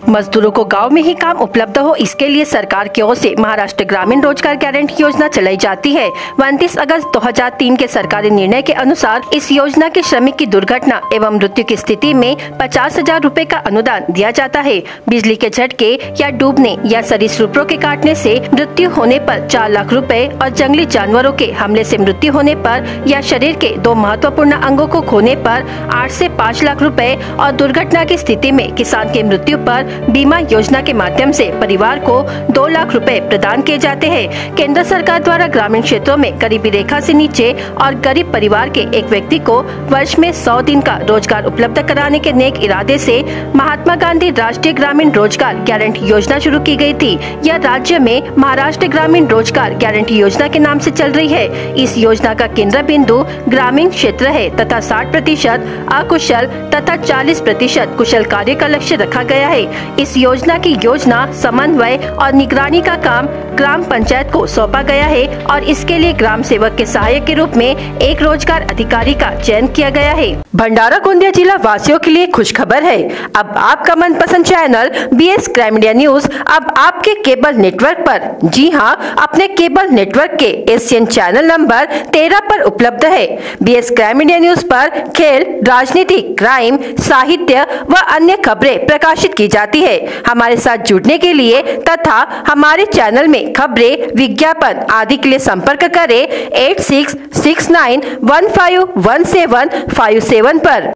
मजदूरों को गांव में ही काम उपलब्ध हो, इसके लिए सरकार की ओर से महाराष्ट्र ग्रामीण रोजगार गारंटी योजना चलाई जाती है। 29 अगस्त 2003 के सरकारी निर्णय के अनुसार इस योजना के श्रमिक की दुर्घटना एवं मृत्यु की स्थिति में 50,000 रूपए का अनुदान दिया जाता है। बिजली के झटके या डूबने या सरीसृपों के काटने से मृत्यु होने पर 4 लाख रुपए और जंगली जानवरों के हमले से मृत्यु होने पर या शरीर के 2 महत्वपूर्ण अंगों को खोने पर 8 से 5 लाख रुपए और दुर्घटना की स्थिति में किसान की मृत्यु पर बीमा योजना के माध्यम से परिवार को 2 लाख रुपए प्रदान किए जाते हैं। केंद्र सरकार द्वारा ग्रामीण क्षेत्रों में गरीबी रेखा से नीचे और गरीब परिवार के एक व्यक्ति को वर्ष में 100 दिन का रोजगार उपलब्ध कराने के नेक इरादे से महात्मा गांधी राष्ट्रीय ग्रामीण रोजगार गारंटी योजना शुरू की गई थी। यह राज्य में महाराष्ट्र ग्रामीण रोजगार गारंटी योजना के नाम से चल रही है। इस योजना का केंद्र बिंदु ग्रामीण क्षेत्र है तथा 60% अकुशल तथा 40% कुशल कार्य का लक्ष्य रखा गया है। इस योजना की योजना समन्वय और निगरानी का काम ग्राम पंचायत को सौंपा गया है और इसके लिए ग्राम सेवक के सहायक के रूप में एक रोजगार अधिकारी का चयन किया गया है। भंडारा गोंदिया जिला वासियों के लिए खुशखबर है। अब आपका मनपसंद channel BS crime media news अब आपके केबल नेटवर्क पर, जी हां, अपने केबल नेटवर्क के एशियन चैनल नंबर 13 पर उपलब्ध है। BS क्राइम मीडिया न्यूज पर खेल, राजनीति, क्राइम, साहित्य व अन्य खबरें प्रकाशित की जाती है। हमारे साथ जुड़ने के लिए तथा हमारे चैनल में खबरें, विज्ञापन आदि के लिए संपर्क करें 8669151757 पर।